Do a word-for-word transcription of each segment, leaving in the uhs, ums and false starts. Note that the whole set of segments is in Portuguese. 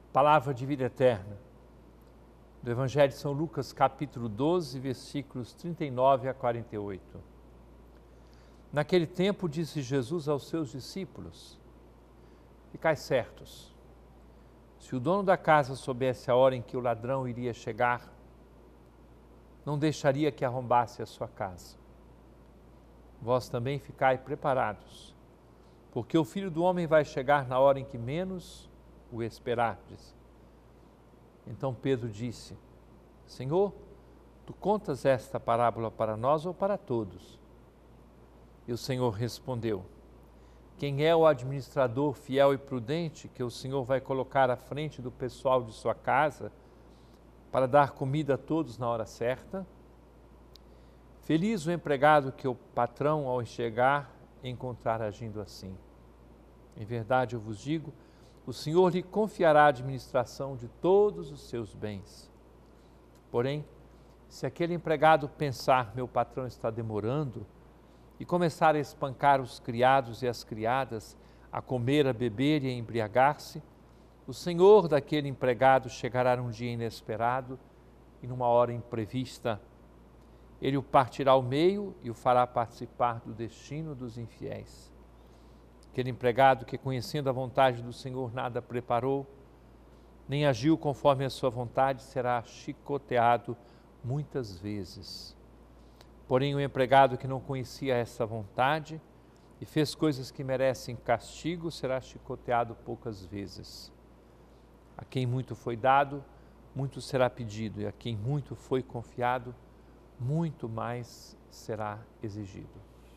Palavra de vida eterna, do Evangelho de São Lucas, capítulo doze, versículos trinta e nove a quarenta e oito. Naquele tempo disse Jesus aos seus discípulos: Ficai certos, se o dono da casa soubesse a hora em que o ladrão iria chegar, não deixaria que arrombasse a sua casa. Vós também ficai preparados, porque o Filho do Homem vai chegar na hora em que menos o esperardes. Então Pedro disse: Senhor, tu contas esta parábola para nós ou para todos? E o Senhor respondeu: Quem é o administrador fiel e prudente que o Senhor vai colocar à frente do pessoal de sua casa para dar comida a todos na hora certa? Feliz o empregado que o patrão, ao chegar, encontrar agindo assim. Em verdade, eu vos digo, o Senhor lhe confiará a administração de todos os seus bens. Porém, se aquele empregado pensar, meu patrão está demorando, e começar a espancar os criados e as criadas, a comer, a beber e a embriagar-se, o Senhor daquele empregado chegará num dia inesperado e numa hora imprevista. Ele o partirá ao meio e o fará participar do destino dos infiéis. Aquele empregado que, conhecendo a vontade do Senhor, nada preparou, nem agiu conforme a sua vontade, será chicoteado muitas vezes. Porém, o empregado que não conhecia essa vontade e fez coisas que merecem castigo, será chicoteado poucas vezes. A quem muito foi dado, muito será pedido, e a quem muito foi confiado, muito mais será exigido.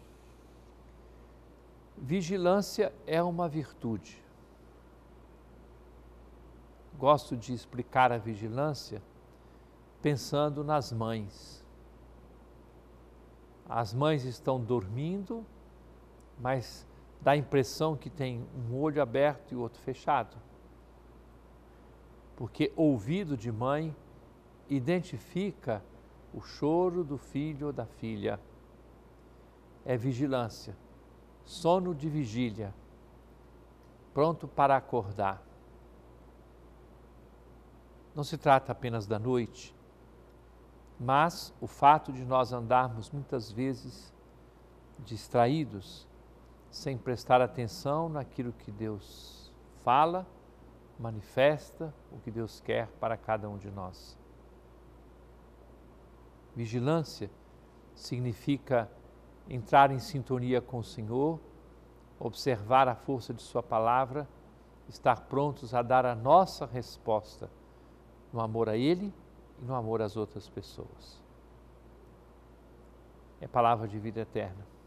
Vigilância é uma virtude. Gosto de explicar a vigilância pensando nas mães. As mães estão dormindo, mas dá a impressão que tem um olho aberto e o outro fechado. Porque ouvido de mãe identifica o choro do filho ou da filha. É vigilância. Sono de vigília, pronto para acordar. Não se trata apenas da noite, mas o fato de nós andarmos muitas vezes distraídos, sem prestar atenção naquilo que Deus fala, manifesta, o que Deus quer para cada um de nós. Vigilância significa entrar em sintonia com o Senhor, observar a força de sua palavra, estar prontos a dar a nossa resposta no amor a Ele e no amor às outras pessoas. É palavra de vida eterna.